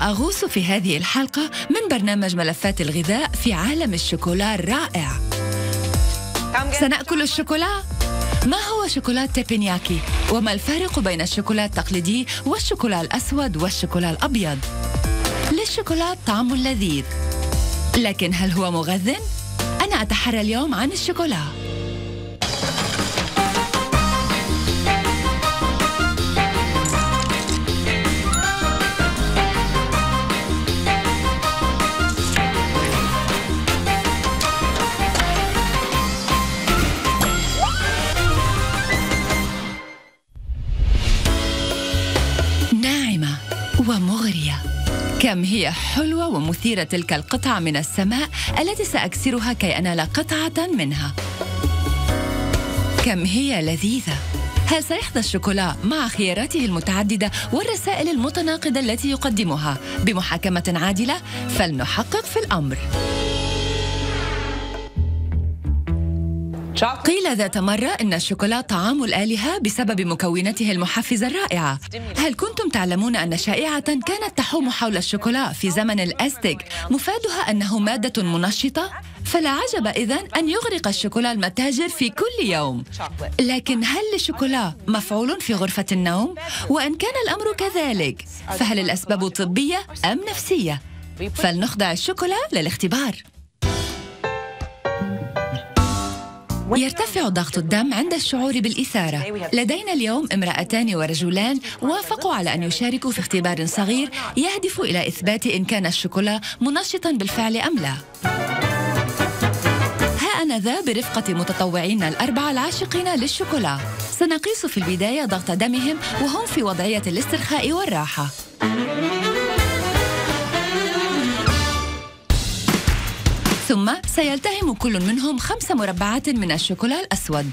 سأغوص في هذه الحلقة من برنامج ملفات الغذاء في عالم الشوكولا الرائع. سنأكل الشوكولا. ما هو شوكولا تيبينياكي؟ وما الفارق بين الشوكولا التقليدي والشوكولا الأسود والشوكولا الأبيض؟ للشوكولا طعم لذيذ، لكن هل هو مغذٍ؟ أنا أتحرى اليوم عن الشوكولا. ناعمة ومغرية. كم هي حلوة ومثيرة تلك القطعة من السماء التي سأكسرها كي أنال قطعة منها. كم هي لذيذة. هل سيحظى الشوكولا مع خياراته المتعددة والرسائل المتناقضة التي يقدمها بمحاكمة عادلة؟ فلنحقق في الأمر. قيل ذات مرة إن الشوكولا طعام الآلهة بسبب مكوناته المحفزة الرائعة. هل كنتم تعلمون أن شائعة كانت تحوم حول الشوكولا في زمن الأزتك مفادها أنه مادة منشطة؟ فلا عجب إذن أن يغرق الشوكولا المتاجر في كل يوم. لكن هل للشوكولا مفعول في غرفة النوم؟ وإن كان الأمر كذلك، فهل الأسباب طبية أم نفسية؟ فلنخضع الشوكولا للاختبار. يرتفع ضغط الدم عند الشعور بالإثارة. لدينا اليوم امرأتان ورجلان وافقوا على أن يشاركوا في اختبار صغير يهدف إلى إثبات إن كان الشوكولا منشطاً بالفعل أم لا. ها أنا ذا برفقة متطوعين الأربعة العاشقين للشوكولا. سنقيس في البداية ضغط دمهم وهم في وضعية الاسترخاء والراحة. ثم سيلتهم كل منهم 5 مربعات من الشوكولا الأسود.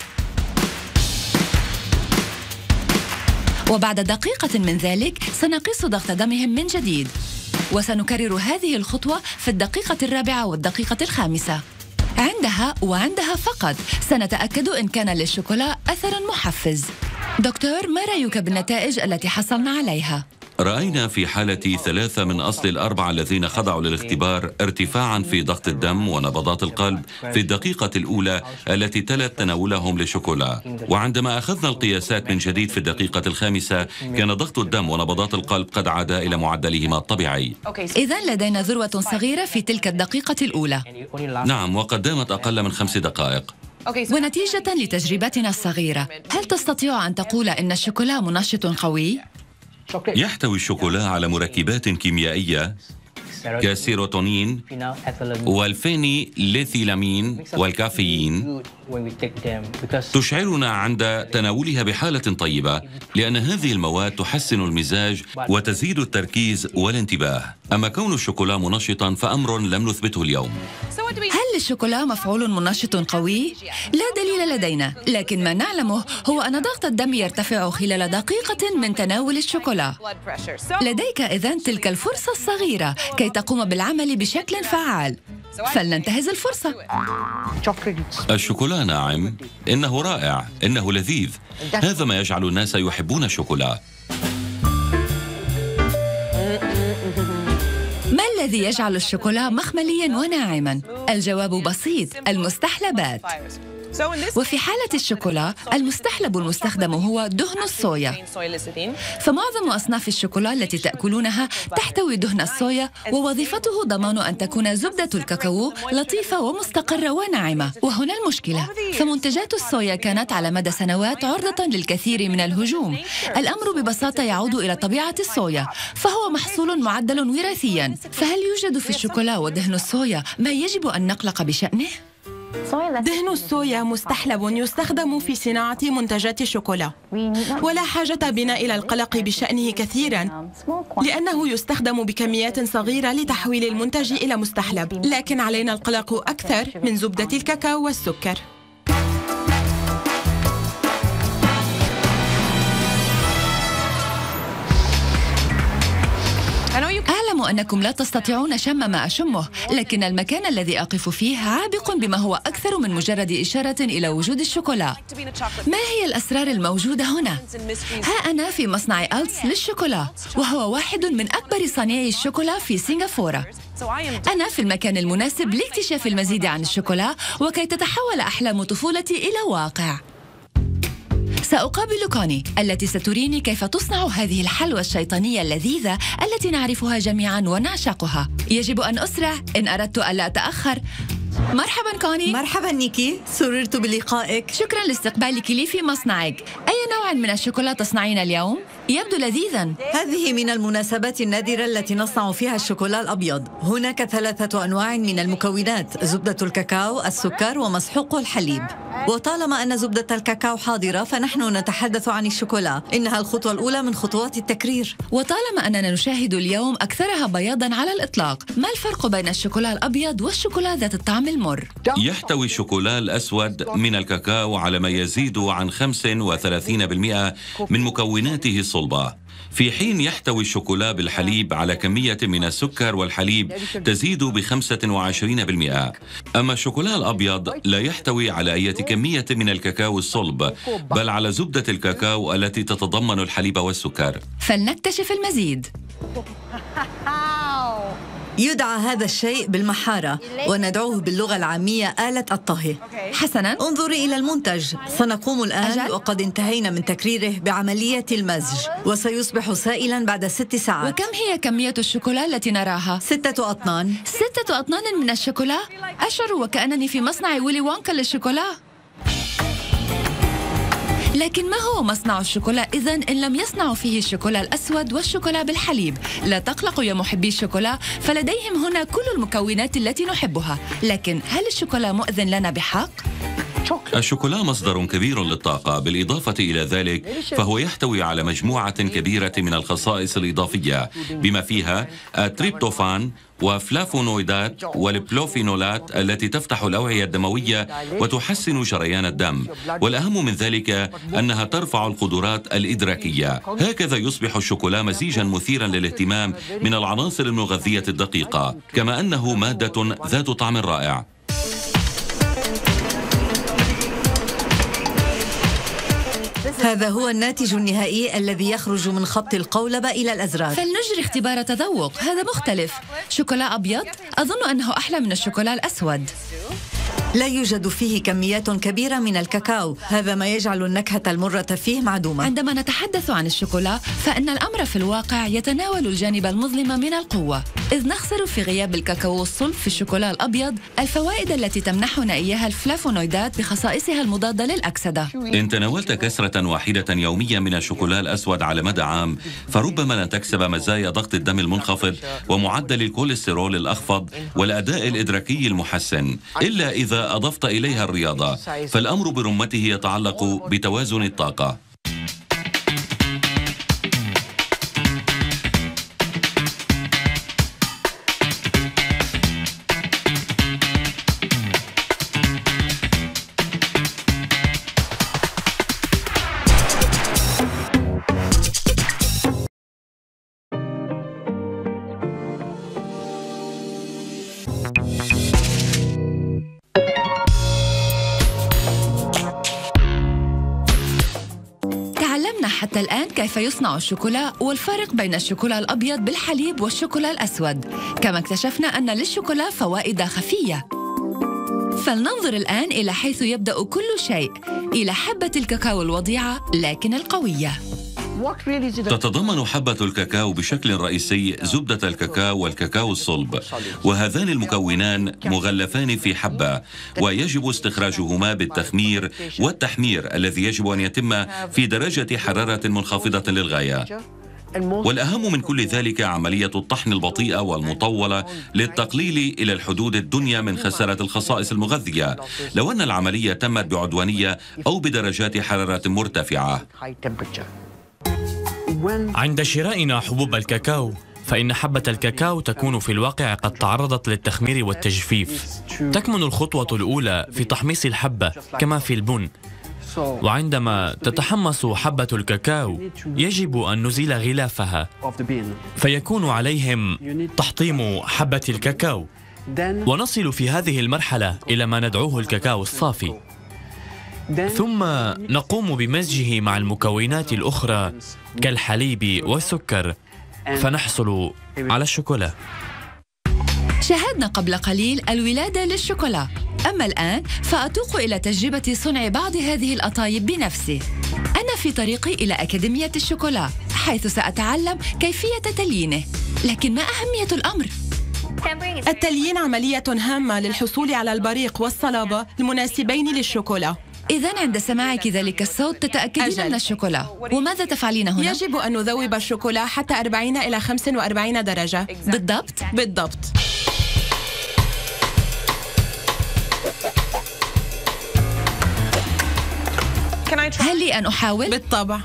وبعد دقيقة من ذلك سنقيس ضغط دمهم من جديد، وسنكرر هذه الخطوة في الدقيقة الرابعة والدقيقة الخامسة. عندها فقط سنتأكد إن كان للشوكولا أثر محفز. دكتور، ما رأيك بالنتائج التي حصلنا عليها؟ رأينا في حالة 3 من أصل ال4 الذين خضعوا للاختبار ارتفاعاً في ضغط الدم ونبضات القلب في الدقيقة الأولى التي تلت تناولهم للشوكولا. وعندما أخذنا القياسات من جديد في الدقيقة الخامسة كان ضغط الدم ونبضات القلب قد عادا إلى معدلهما الطبيعي. إذن لدينا ذروة صغيرة في تلك الدقيقة الأولى. نعم، وقد دامت أقل من 5 دقائق. ونتيجة لتجربتنا الصغيرة، هل تستطيع أن تقول إن الشوكولا منشط قوي؟ يحتوي الشوكولا على مركبات كيميائية كالسيروتونين والفينيليثيلامين والكافيين تشعرنا عند تناولها بحالة طيبة، لأن هذه المواد تحسن المزاج وتزيد التركيز والانتباه. أما كون الشوكولا منشطا فأمر لم نثبته اليوم. هل الشوكولا مفعول منشط قوي؟ لا دليل لدينا، لكن ما نعلمه هو أن ضغط الدم يرتفع خلال دقيقة من تناول الشوكولا. لديك إذن تلك الفرصة الصغيرة كي تقوم بالعمل بشكل فعال. فلننتهز الفرصة. الشوكولا ناعم، إنه رائع، إنه لذيذ. هذا ما يجعل الناس يحبون الشوكولا. ما الذي يجعل الشوكولا مخملياً وناعماً؟ الجواب بسيط: المستحلبات. وفي حالة الشوكولا المستحلب المستخدم هو دهن الصويا. فمعظم أصناف الشوكولا التي تأكلونها تحتوي دهن الصويا، ووظيفته ضمان أن تكون زبدة الكاكاو لطيفة ومستقرة وناعمة. وهنا المشكلة، فمنتجات الصويا كانت على مدى سنوات عرضة للكثير من الهجوم. الأمر ببساطة يعود إلى طبيعة الصويا، فهو محصول معدل وراثياً. فهل يوجد في الشوكولا ودهن الصويا ما يجب أن نقلق بشأنه؟ دهن الصويا مستحلب يستخدم في صناعة منتجات الشوكولا، ولا حاجة بنا إلى القلق بشأنه كثيرا، لأنه يستخدم بكميات صغيرة لتحويل المنتج إلى مستحلب. لكن علينا القلق أكثر من زبدة الكاكاو والسكر. أعلم أنكم لا تستطيعون شم ما أشمه، لكن المكان الذي أقف فيه عابق بما هو أكثر من مجرد إشارة إلى وجود الشوكولا. ما هي الأسرار الموجودة هنا؟ ها أنا في مصنع ألتس للشوكولا، وهو واحد من أكبر صانعي الشوكولا في سنغافورة. أنا في المكان المناسب لاكتشاف المزيد عن الشوكولا وكي تتحول أحلام طفولتي إلى واقع. سأقابل كوني التي ستريني كيف تصنع هذه الحلوى الشيطانية اللذيذة التي نعرفها جميعاً ونعشقها. يجب أن أسرع إن أردت ألا أتأخر. مرحباً كوني. مرحباً نيكي، سررت بلقائك. شكراً لاستقبالك لي في مصنعك. أي نوع من الشوكولا تصنعين اليوم؟ يبدو لذيذاً. هذه من المناسبات النادرة التي نصنع فيها الشوكولا الأبيض. هناك 3 أنواع من المكونات: زبدة الكاكاو، السكر، ومسحوق الحليب. وطالما أن زبدة الكاكاو حاضرة فنحن نتحدث عن الشوكولا. إنها الخطوة الأولى من خطوات التكرير. وطالما أننا نشاهد اليوم أكثرها بياضاً على الإطلاق، ما الفرق بين الشوكولا الأبيض والشوكولا ذات الطعم المر؟ يحتوي الشوكولا الأسود من الكاكاو على ما يزيد عن 35% من مكوناته الصلبة، في حين يحتوي الشوكولا بالحليب على كمية من السكر والحليب تزيد ب25%. أما الشوكولا الأبيض لا يحتوي على أي كمية من الكاكاو الصلب، بل على زبدة الكاكاو التي تتضمن الحليب والسكر. فلنكتشف المزيد. يدعى هذا الشيء بالمحارة، وندعوه باللغة العامية آلة الطهي. حسناً، انظري إلى المنتج. سنقوم الآن وقد انتهينا من تكريره بعملية المزج، وسيصبح سائلاً بعد 6 ساعات. وكم هي كمية الشوكولا التي نراها؟ 6 أطنان. 6 أطنان من الشوكولا؟ أشعر وكأنني في مصنع ويلي وونكا للشوكولا. لكن ما هو مصنع الشوكولا إذن إن لم يصنعوا فيه الشوكولا الأسود والشوكولا بالحليب؟ لا تقلقوا يا محبي الشوكولا، فلديهم هنا كل المكونات التي نحبها. لكن هل الشوكولا مؤذن لنا بحق؟ الشوكولا مصدر كبير للطاقة، بالإضافة إلى ذلك فهو يحتوي على مجموعة كبيرة من الخصائص الإضافية بما فيها التريبتوفان وفلافونويدات والبلوفينولات التي تفتح الأوعية الدموية وتحسن جريان الدم، والأهم من ذلك أنها ترفع القدرات الإدراكية. هكذا يصبح الشوكولا مزيجا مثيرا للاهتمام من العناصر المغذية الدقيقة، كما أنه مادة ذات طعم رائع. هذا هو الناتج النهائي الذي يخرج من خط القولبة إلى الأزرار. فلنجري اختبار تذوق. هذا مختلف. شوكولا أبيض؟ أظن أنه أحلى من الشوكولا الأسود. لا يوجد فيه كميات كبيرة من الكاكاو، هذا ما يجعل النكهة المرة فيه معدومة. عندما نتحدث عن الشوكولا فإن الأمر في الواقع يتناول الجانب المظلم من القوة، إذ نخسر في غياب الكاكاو الصلب في الشوكولا الأبيض الفوائد التي تمنحنا إياها الفلافونويدات بخصائصها المضادة للأكسدة. إن تناولت كسرة واحدة يوميا من الشوكولا الأسود على مدى عام فربما لن تكسب مزايا ضغط الدم المنخفض ومعدل الكوليسترول الأخفض والأداء الإدراكي المحسن، إلا إذا أضفت إليها الرياضة، فالأمر برمته يتعلق بتوازن الطاقة. حتى الآن كيف يصنع الشوكولا والفرق بين الشوكولا الأبيض بالحليب والشوكولا الأسود، كما اكتشفنا أن للشوكولا فوائد خفية. فلننظر الآن إلى حيث يبدأ كل شيء، إلى حبة الكاكاو الوضيعة لكن القوية. تتضمن حبة الكاكاو بشكل رئيسي زبدة الكاكاو والكاكاو الصلب، وهذان المكونان مغلفان في حبة، ويجب استخراجهما بالتخمير والتحمير الذي يجب أن يتم في درجة حرارة منخفضة للغاية. والأهم من كل ذلك عملية الطحن البطيئة والمطولة للتقليل إلى الحدود الدنيا من خسارة الخصائص المغذية، لو أن العملية تمت بعدوانية أو بدرجات حرارة مرتفعة. عند شرائنا حبوب الكاكاو فإن حبة الكاكاو تكون في الواقع قد تعرضت للتخمير والتجفيف. تكمن الخطوة الأولى في تحميص الحبة كما في البن، وعندما تتحمص حبة الكاكاو يجب أن نزيل غلافها، فيكون عليهم تحطيم حبة الكاكاو، ونصل في هذه المرحلة إلى ما ندعوه الكاكاو الصافي، ثم نقوم بمزجه مع المكونات الأخرى كالحليب والسكر فنحصل على الشوكولا. شاهدنا قبل قليل الولادة للشوكولا، أما الآن فأتوق إلى تجربة صنع بعض هذه الأطايب بنفسي. أنا في طريقي إلى أكاديمية الشوكولا، حيث سأتعلم كيفية تليينه. لكن ما أهمية الأمر؟ التليين عملية هامة للحصول على البريق والصلابة المناسبين للشوكولا. إذن عند سماعك ذلك الصوت تتأكدين من الشوكولا. وماذا تفعلين هنا؟ يجب أن نذوب الشوكولا حتى 40 إلى 45 درجة. بالضبط؟ بالضبط. هل لي أن أحاول؟ بالطبع.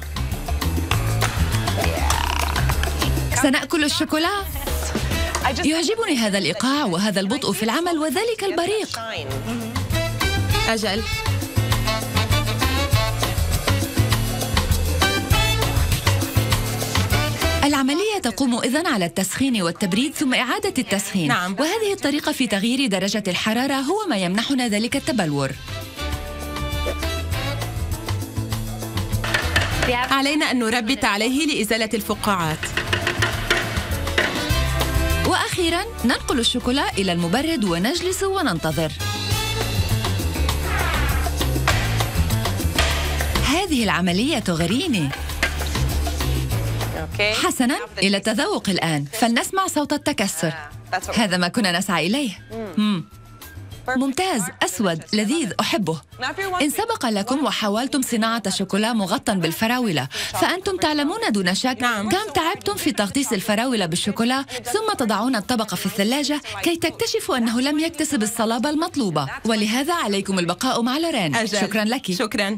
سنأكل الشوكولا؟ يعجبني هذا الإيقاع وهذا البطء في العمل وذلك البريق. أجل. العملية تقوم إذن على التسخين والتبريد ثم إعادة التسخين. نعم. وهذه الطريقة في تغيير درجة الحرارة هو ما يمنحنا ذلك التبلور. علينا أن نربط عليه لإزالة الفقاعات. وأخيراً ننقل الشوكولا إلى المبرد ونجلس وننتظر. هذه العملية تغريني. حسناً، إلى التذوق الآن، فلنسمع صوت التكسر. هذا ما كنا نسعى إليه. ممتاز، أسود، لذيذ، أحبه. إن سبق لكم وحاولتم صناعة شوكولا مغطى بالفراولة، فأنتم تعلمون دون شك كم تعبتم في تغطيس الفراولة بالشوكولا، ثم تضعون الطبق في الثلاجة كي تكتشفوا أنه لم يكتسب الصلابة المطلوبة. ولهذا عليكم البقاء مع لورين. أجل. شكراً لك. شكراً.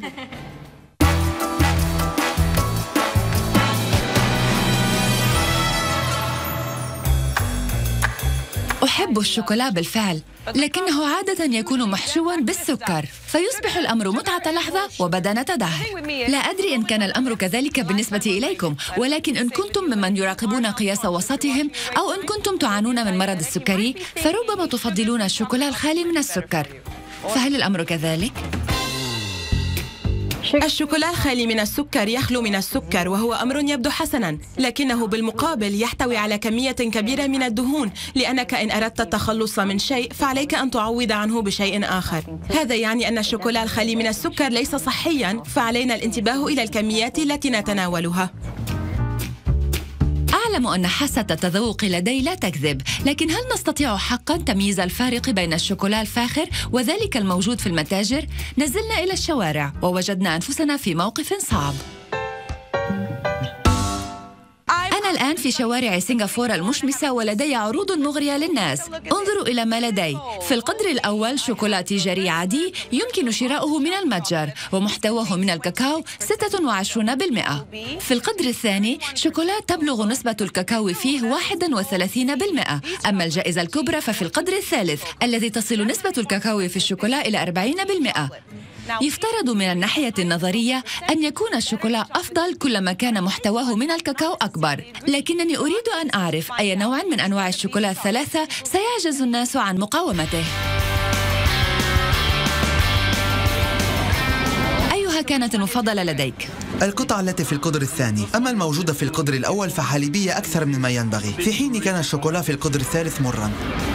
أحب الشوكولا بالفعل، لكنه عادة يكون محشوا بالسكر، فيصبح الأمر متعة لحظة وبدنة دهر. لا أدري إن كان الأمر كذلك بالنسبة إليكم، ولكن إن كنتم ممن يراقبون قياس وسطهم، أو إن كنتم تعانون من مرض السكري، فربما تفضلون الشوكولا الخالي من السكر. فهل الأمر كذلك؟ الشوكولا الخالي من السكر يخلو من السكر، وهو أمر يبدو حسناً، لكنه بالمقابل يحتوي على كمية كبيرة من الدهون، لأنك إن أردت التخلص من شيء فعليك أن تعوض عنه بشيء آخر. هذا يعني أن الشوكولا الخالي من السكر ليس صحياً، فعلينا الانتباه إلى الكميات التي نتناولها. أعلم أن حاسة التذوق لدي لا تكذب، لكن هل نستطيع حقاً تمييز الفارق بين الشوكولا الفاخر وذلك الموجود في المتاجر؟ نزلنا إلى الشوارع ووجدنا أنفسنا في موقف صعب. أنا الآن في شوارع سنغافورة المشمسة ولدي عروض مغرية للناس. انظروا إلى ما لدي. في القدر الأول شوكولا تجاري عادي يمكن شراؤه من المتجر ومحتواه من الكاكاو 26%. في القدر الثاني شوكولا تبلغ نسبة الكاكاو فيه 31%. أما الجائزة الكبرى ففي القدر الثالث الذي تصل نسبة الكاكاو في الشوكولا إلى 40%. يفترض من الناحية النظرية أن يكون الشوكولا أفضل كلما كان محتواه من الكاكاو أكبر، لكنني أريد أن أعرف أي نوع من أنواع الشوكولا الثلاثة سيعجز الناس عن مقاومته. أيها كانت المفضلة لديك؟ القطعة التي في القدر الثاني، أما الموجودة في القدر الأول فحليبية أكثر مما ينبغي، في حين كان الشوكولا في القدر الثالث مراً.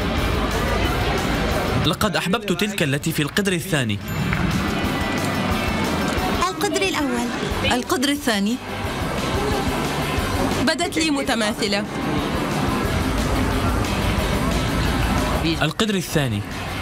لقد أحببت تلك التي في القدر الثاني. القدر الأول. القدر الثاني. بدت لي متماثلة. القدر الثاني.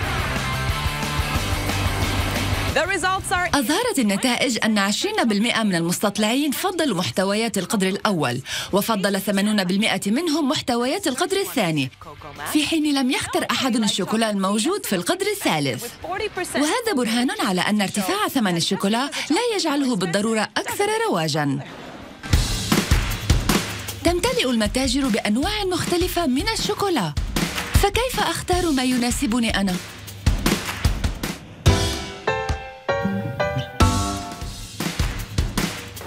أظهرت النتائج أن 20% من المستطلعين فضلوا محتويات القدر الأول، وفضل 80% منهم محتويات القدر الثاني، في حين لم يختر أحد الشوكولا الموجود في القدر الثالث. وهذا برهان على أن ارتفاع ثمن الشوكولا لا يجعله بالضرورة أكثر رواجاً. تمتلئ المتاجر بأنواع مختلفة من الشوكولا، فكيف أختار ما يناسبني أنا؟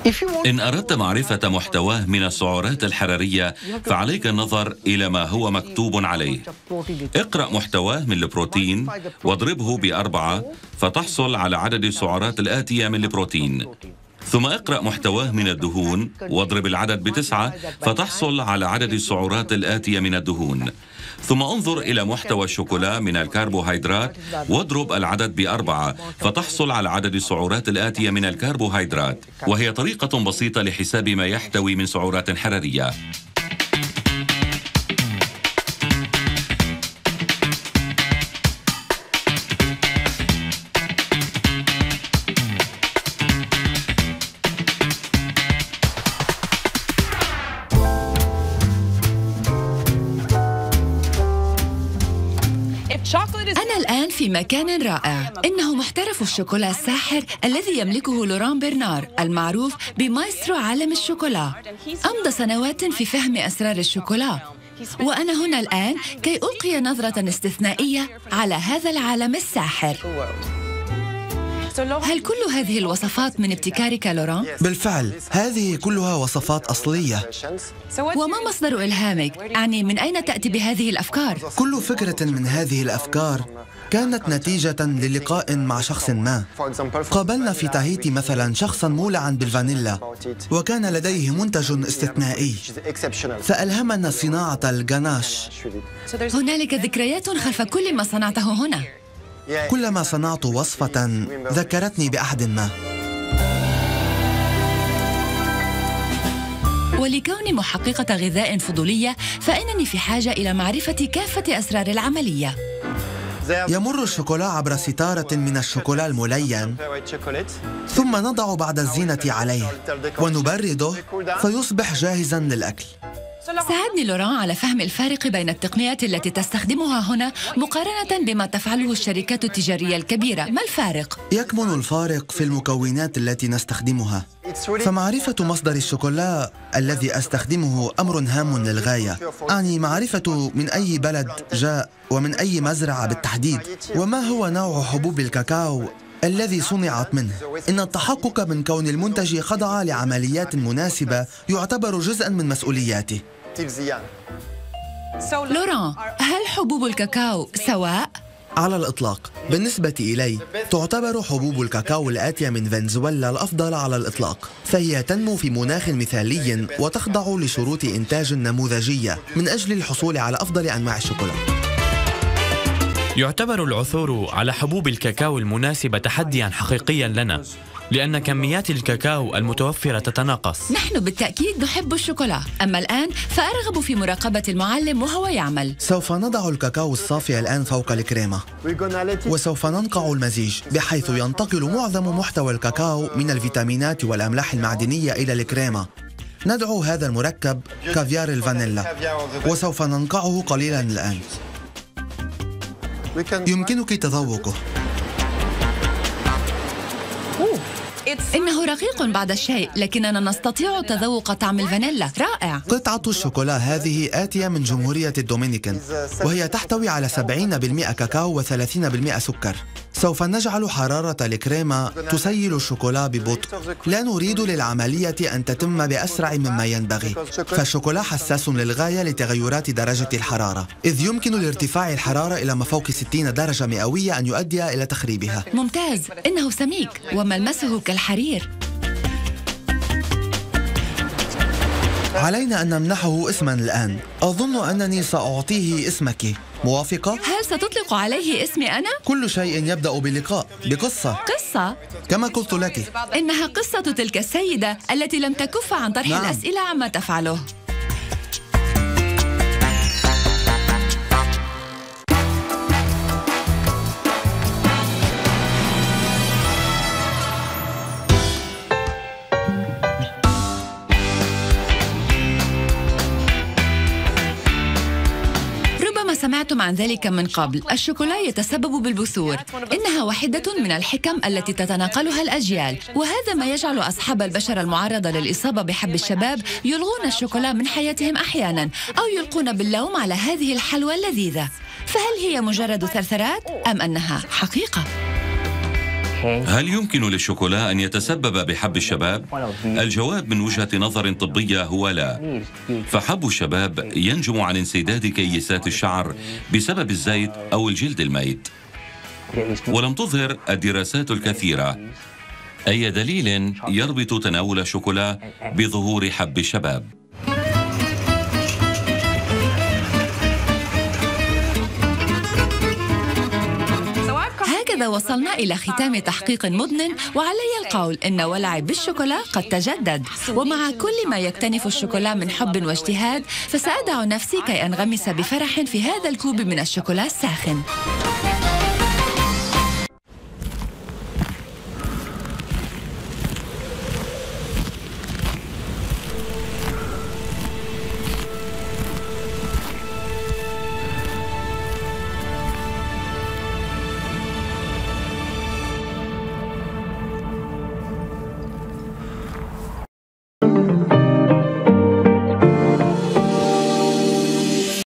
إن أردت معرفة محتواه من السعرات الحرارية فعليك النظر إلى ما هو مكتوب عليه. اقرأ محتواه من البروتين واضربه ب4 فتحصل على عدد السعرات الآتية من البروتين. ثم اقرأ محتواه من الدهون واضرب العدد ب9 فتحصل على عدد السعرات الآتية من الدهون. ثم انظر إلى محتوى الشوكولا من الكربوهيدرات واضرب العدد ب4 فتحصل على عدد السعرات الآتية من الكربوهيدرات، وهي طريقة بسيطة لحساب ما يحتوي من سعرات حرارية. أنا الآن في مكان رائع. إنه محترف الشوكولا الساحر الذي يملكه لوران برنار المعروف بمايسترو عالم الشوكولا. أمضى سنوات في فهم أسرار الشوكولا، وأنا هنا الآن كي ألقي نظرة استثنائية على هذا العالم الساحر. هل كل هذه الوصفات من ابتكارك لوران؟ بالفعل، هذه كلها وصفات أصلية. وما مصدر إلهامك؟ يعني من أين تأتي بهذه الأفكار؟ كل فكرة من هذه الأفكار كانت نتيجة للقاء مع شخص ما. قابلنا في تاهيتي مثلا شخصا مولعا بالفانيلا، وكان لديه منتج استثنائي فألهمنا صناعة الغاناش. هنالك ذكريات خلف كل ما صنعته هنا. كلما صنعت وصفة ذكرتني بأحد ما. ولكوني محققة غذاء فضولية فإنني في حاجة إلى معرفة كافة أسرار العملية. يمر الشوكولا عبر ستارة من الشوكولا الملين، ثم نضع بعض الزينة عليه ونبرده فيصبح جاهزا للأكل. ساعدني لوران على فهم الفارق بين التقنيات التي تستخدمها هنا مقارنة بما تفعله الشركات التجارية الكبيرة. ما الفارق؟ يكمن الفارق في المكونات التي نستخدمها. فمعرفة مصدر الشوكولا الذي أستخدمه أمر هام للغاية. أعني معرفة من أي بلد جاء ومن أي مزرعة بالتحديد، وما هو نوع حبوب الكاكاو الذي صنعت منه. إن التحقق من كون المنتج خضع لعمليات مناسبة يعتبر جزءاً من مسؤولياته. لوران، هل حبوب الكاكاو سواء؟ على الإطلاق. بالنسبة إلي تعتبر حبوب الكاكاو الآتية من فنزويلا الأفضل على الإطلاق، فهي تنمو في مناخ مثالي وتخضع لشروط إنتاج نموذجية من أجل الحصول على أفضل أنواع الشوكولا. يعتبر العثور على حبوب الكاكاو المناسبة تحدياً حقيقياً لنا، لأن كميات الكاكاو المتوفرة تتناقص. نحن بالتأكيد نحب الشوكولا، أما الآن فأرغب في مراقبة المعلم وهو يعمل. سوف نضع الكاكاو الصافي الآن فوق الكريمة، وسوف ننقع المزيج بحيث ينتقل معظم محتوى الكاكاو من الفيتامينات والأملاح المعدنية إلى الكريمة. ندعو هذا المركب كافيار الفانيلا، وسوف ننقعه قليلاً الآن. يمكنك تذوقه. إنه رقيق بعض الشيء، لكننا نستطيع تذوق طعم الفانيلا. رائع. قطعة الشوكولا هذه آتية من جمهورية الدومينيكان، وهي تحتوي على 70% كاكاو و30% سكر. سوف نجعل حرارة الكريمة تسيل الشوكولا ببطء. لا نريد للعملية أن تتم بأسرع مما ينبغي، فالشوكولا حساس للغاية لتغيرات درجة الحرارة، إذ يمكن لارتفاع الحرارة إلى ما فوق 60 درجة مئوية أن يؤدي إلى تخريبها. ممتاز. إنه سميك وملمسه كالحرير. علينا أن نمنحه اسماً الآن. أظن أنني سأعطيه اسمك. موافقة؟ هل ستطلق عليه اسمي أنا؟ كل شيء يبدأ بلقاء، بقصة. قصة؟ كما قلت لك، إنها قصة تلك السيدة التي لم تكف عن طرح الأسئلة عما تفعله. سمعتم عن ذلك من قبل. الشوكولا يتسبب بالبثور. إنها واحدة من الحكم التي تتناقلها الأجيال، وهذا ما يجعل أصحاب البشرة المعرضة للإصابة بحب الشباب يلغون الشوكولا من حياتهم أحيانا، أو يلقون باللوم على هذه الحلوى اللذيذة. فهل هي مجرد ثرثرات أم أنها حقيقة؟ هل يمكن للشوكولا أن يتسبب بحب الشباب؟ الجواب من وجهة نظر طبية هو لا، فحب الشباب ينجم عن انسداد كيسات الشعر بسبب الزيت أو الجلد الميت. ولم تظهر الدراسات الكثيرة أي دليل يربط تناول الشوكولا بظهور حب الشباب. هكذا وصلنا إلى ختام تحقيق مضن، وعلي القول إن ولعي بالشوكولا قد تجدد، ومع كل ما يكتنف الشوكولا من حب واجتهاد فسأدع نفسي كي أنغمس بفرح في هذا الكوب من الشوكولا الساخن.